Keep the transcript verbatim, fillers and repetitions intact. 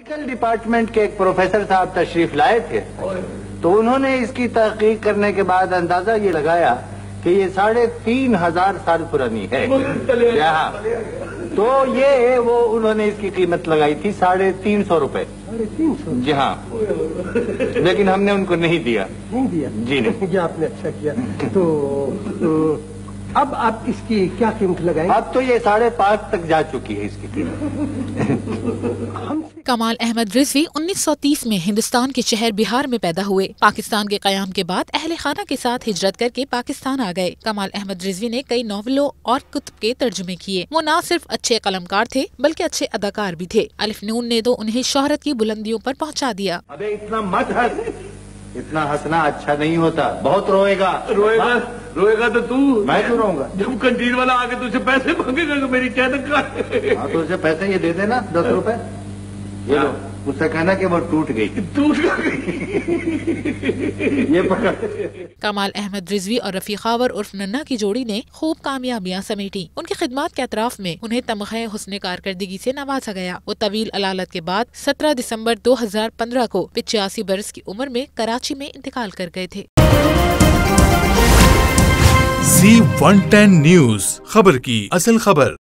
Medical department के एक professor साहब तशरीफ लाए थे, तो उन्होंने इसकी तहकीक करने के बाद अंदाजा ये लगाया कि ये साढ़े तीन हजार साल पुरानी है। यहाँ तो ये वो उन्होंने इसकी कीमत लगाई थी साढ़े तीन सौ रुपए। जी हाँ, लेकिन हमने उनको नहीं दिया। नहीं दिया? जी नहीं। ये आपने अच्छा किया। तो, तो अब आप इसकी क्या कीमत लगाएंगे? अब तो ये साढ़े पाँच तक जा चुकी है इसकी कीमत। कमाल अहमद रिजवी उन्नीस सौ तीस में हिंदुस्तान के शहर बिहार में पैदा हुए। पाकिस्तान के कयाम के बाद अहले खाना के साथ हिजरत करके पाकिस्तान आ गए। कमाल अहमद रिजवी ने कई नॉवलों और कुतुब के तर्जुमे किए। वो न सिर्फ अच्छे कलमकार थे बल्कि अच्छे अदाकार भी थे। अलिफ नून ने तो उन्हें शोहरत की बुलंदियों पर पहुंचा दिया। अबे इतना मत हंस, इतना हंसना अच्छा नहीं होता, बहुत रोएगा। रोएगा रोएगा तो तू। मैं क्यों रोऊंगा? जब कंटीन वाला आके तुझसे पैसे मांगेगा तो मेरी क्या दिक्कत? हाँ तो उसे पैसे ये दे देना, दस रुपए ये लो, उससे कहना कि वो टूट गई। टूट गई। ये पकड़। कमाल अहमद रिजवी और रफी खावर उर्फ नन्ना की जोड़ी ने खूब कामयाबियां समेटी। उनकी खिदमत के अतराफ में उन्हें तमग़े हुस्न कारकर्दगी से नवाजा गया। वो तवील अलालत के बाद सत्रह दिसंबर दो हजार पंद्रह को पिचासी बरस की उम्र में कराची में इंतकाल कर गए थे। ज़ी वन टेन न्यूज़, खबर की असल खबर।